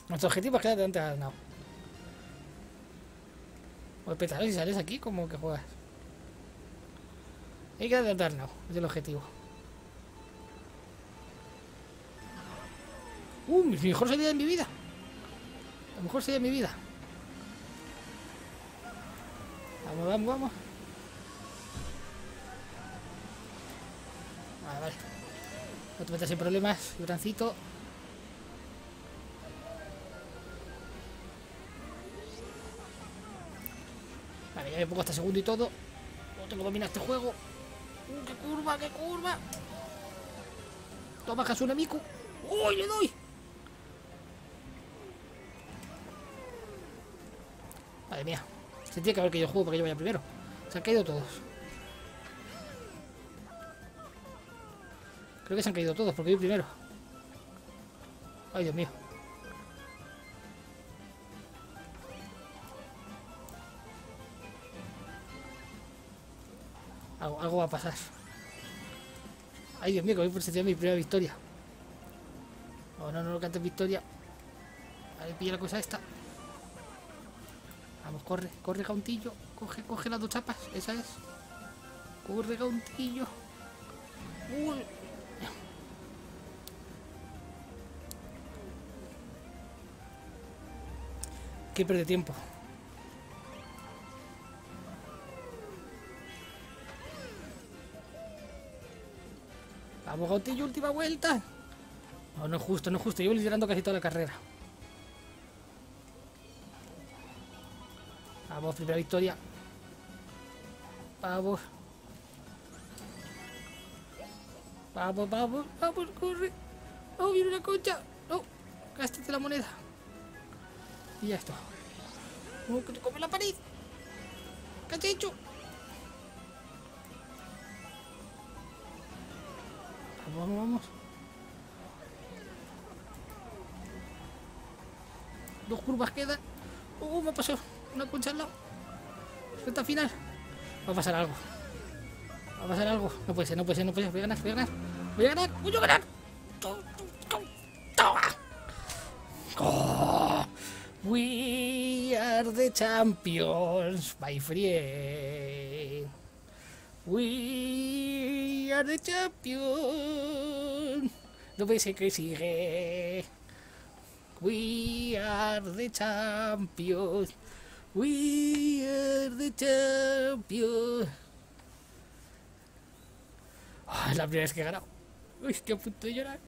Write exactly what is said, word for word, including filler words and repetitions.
Nuestro objetivo es quedar delante de Arnau. Pues pétalo, si sales aquí, como que juegas. Hay que quedar delante de Arnau, es el objetivo. Uh, mi mejor salida de mi vida. La mejor salida de mi vida. Vamos, vamos, vamos. Vale, vale. No te metas en problemas, Brancito. Vale, ya me pongo hasta segundo y todo. No tengo dominado este juego. Uh, qué curva, qué curva. Toma, Hasuna Miku. ¡Uy, le doy! Madre mía. Se tiene que haber caído el juego para que yo vaya primero. Se han caído todos. Creo que se han caído todos porque yo primero. Ay, Dios mío. Algo, algo va a pasar. Ay, Dios mío, que voy por ser mi primera victoria. No, no, no lo cantes victoria. Vale, pilla la cosa esta. Vamos, corre, corre, Gauntillo. Coge, coge las dos chapas, esa es. Corre, Gauntillo. Uy. Que pierde tiempo. Vamos, Gauntillo, última vuelta. No, no es justo, no es justo. Llevo liderando casi toda la carrera. Vamos, primera victoria. Vamos. Vamos, vamos, vamos, corre. No, viene una concha. No, gástate la moneda. Y ya está. No, que te come la pared. ¿Qué has hecho? Vamos, vamos, vamos. Dos curvas quedan. Uh, me ha pasado una concha al lado. Recta final. Va a pasar algo. Va a pasar algo. No puede ser, no puede ser, no puede ser. Voy a ganar, voy a ganar. Voy a ganar, voy a ganar. Toma. Oh, we are the champions, my friend. We are the champions. No puede ser que sigue. We are the champions. We are the champions. Oh, es la primera vez que he ganado. Uy, estoy a punto de llorar.